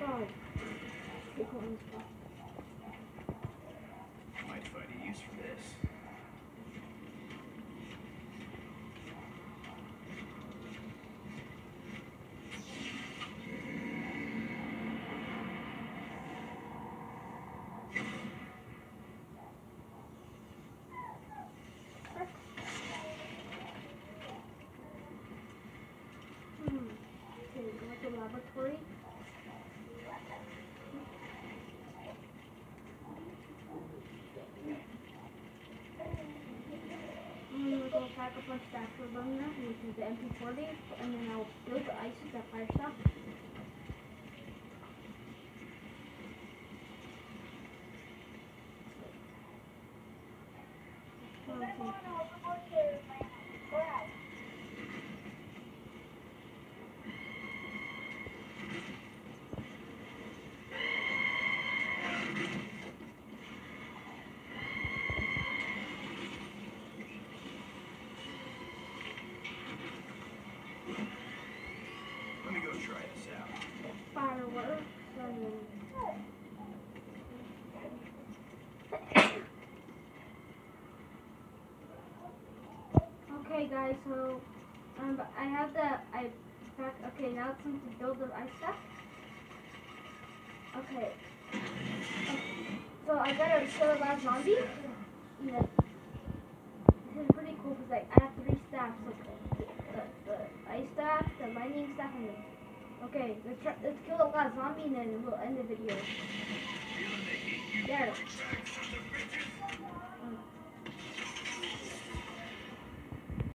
god. They call me spot. Might find a use for this. Okay, go to the laboratory. I'm gonna go pack a bunch of afterburner, which is the MP40, and then I'll build the ice that fire stuff. Let me go try this out. Fireworks, okay guys, so I have okay, now it's time to build the ice stuff. Okay. So I got a kill a lot of zombies. Yeah. This is pretty cool because like I have 3 staffs, like the ice staff, the lightning staff, and the okay, let's kill a lot of zombies and then we'll end the video. There.